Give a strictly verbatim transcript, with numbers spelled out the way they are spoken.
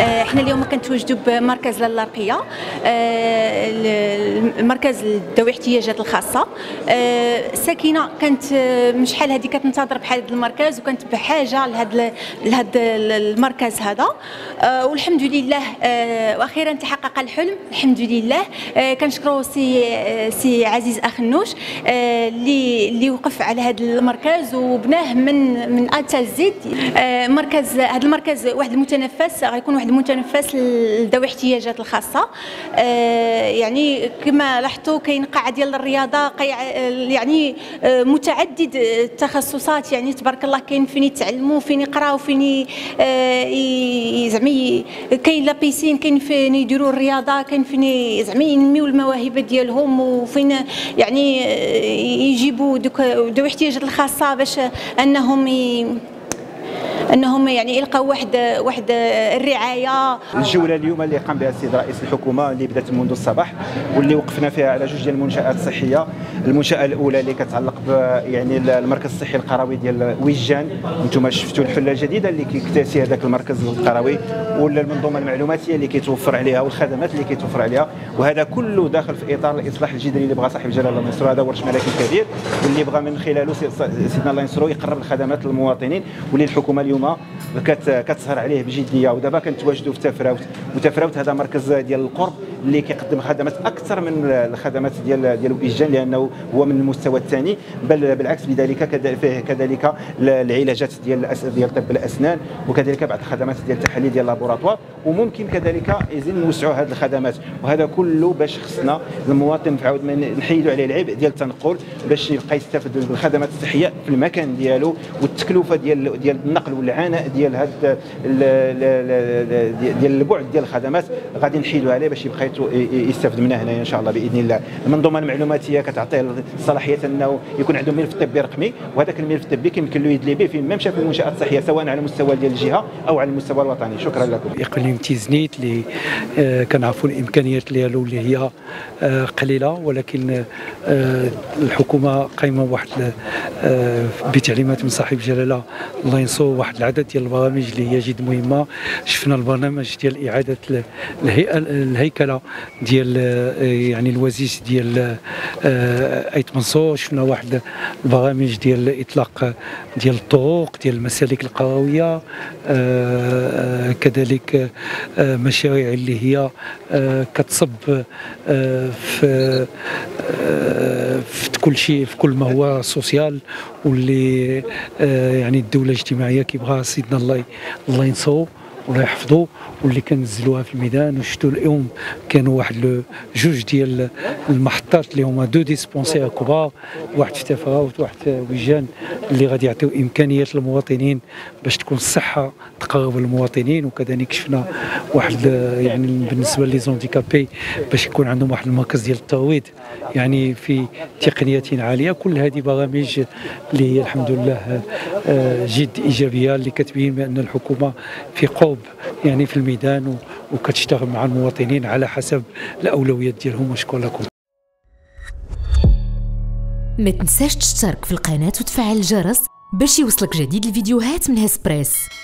احنا اليوم كنتواجدوا بمركز لاله رقيه، المركز ذوي الاحتياجات الخاصه. ساكنه كانت من شحال هذه كتنتظر بحال هذا المركز، وكانت بحاجه لهذا لهذا المركز هذا، والحمد لله واخيرا تحقق الحلم الحمد لله. كنشكروا سي سي عزيز اخنوش اللي اللي وقف على هذا المركز وبناه من من ا حتى زد. مركز هذا المركز واحد المتنفس، غيكون واحد المتنفس لذوي الاحتياجات الخاصه. يعني كما لاحظتوا كاين قاعه ديال الرياضه، يعني متعدد التخصصات، يعني تبارك الله كاين فين يتعلموا فين يقراوا فين زعما كاين لا بيسين، كاين فين يديروا الرياضه، كاين فين زعما ينميوا المواهب ديالهم، وفين يعني يجيبوا دوك ذوي الاحتياجات الخاصه باش انهم انهم يعني يلقاو واحد واحد الرعايه. الجوله اليوم اللي قام بها السيد رئيس الحكومه اللي بدات منذ الصباح، واللي وقفنا فيها على جوج ديال المنشات الصحيه. المنشاه الاولى اللي كتعلق ب يعني المركز الصحي القروي ديال ويجان، انتم شفتوا الحله الجديده اللي كيكتسي هذاك المركز القروي، ولا المنظومه المعلوماتيه اللي كيتوفر عليها والخدمات اللي كيتوفر عليها، وهذا كله داخل في اطار الاصلاح الجذري اللي بغى صاحب الجلاله الله ينصرو. هذا ورش ملكي كبير واللي بغى من خلاله سيدنا الله ينصرو يقرب الخدمات للمواطنين، واللي الحكومه اليوم كتسهر عليه بجديه. ودابا كنتواجدوا في تفراوت، وتفراوت هذا مركز ديال القرب اللي كيقدم خدمات اكثر من الخدمات ديال ديال ويجان، لانه هو من المستوى الثاني، بل بالعكس بذلك فيه كذلك العلاجات ديال ديال طب الاسنان، وكذلك بعض الخدمات ديال التحاليل ديال اللابوراتوار، وممكن كذلك يزيد نوسعوا هذه الخدمات. وهذا كله باش خصنا المواطن عاود ما نحيدوا عليه العبء ديال التنقل، باش يبقى يستافد بالخدمات الصحيه في المكان ديالو، والتكلفه ديال ديال النقل والعناء ديال هذا ديال البعد ديال الخدمات غادي نحيدوا عليه باش يبقى يستافد منها هنايا ان شاء الله باذن الله. المنظومه المعلوماتيه كتعطيه الصلاحيه انه يكون عنده ملف طبي رقمي، وهذاك الملف الطبي كيمكن له يدلي به فين ما مشى في المنشات الصحيه، سواء على المستوى ديال الجهه او على المستوى الوطني. شكرا لكم. اقليم تيزنيت اللي كنعرفوا الامكانيات ديالو اللي هي قليله، ولكن الحكومه قايمه بواحد بتعليمات من صاحب الجلاله الله ينصرو واحد العدد ديال البرامج اللي هي جد مهمه. شفنا البرنامج ديال اعاده الهيئه الهيكله ديال يعني الوزيس ديال ايت منصور، شفنا واحد البرامج ديال اطلاق ديال الطرق ديال المسالك القرويه، كذلك مشاريع اللي هي كتصب في في كل شيء، في كل ما هو سوسيال، واللي يعني الدوله الاجتماعيه كيبغى سيدنا الله الله ينصرو والله يحفظو، واللي كنزلوها في الميدان. وشفتوا اليوم كانوا واحد جوج ديال المحطات اللي هما دو ديسبونسير كبار، واحد في تفراوت وواحد في ويجان، اللي غادي يعطيو امكانيات للمواطنين باش تكون الصحه تقرب للمواطنين. وكذلك شفنا واحد يعني بالنسبه لي زونديكابي باش يكون عندهم واحد المركز ديال الترويض يعني في تقنيات عاليه. كل هذه برامج اللي هي الحمد لله جد ايجابيه، اللي كتبين بان الحكومه في قرب يعني في الميدان وكتشتغل مع المواطنين على حسب الاولويات ديالهم. وشكرا لكم. ما تنساش تشترك في القناه وتفعل الجرس باش يوصلك جديد الفيديوهات من هسبريس.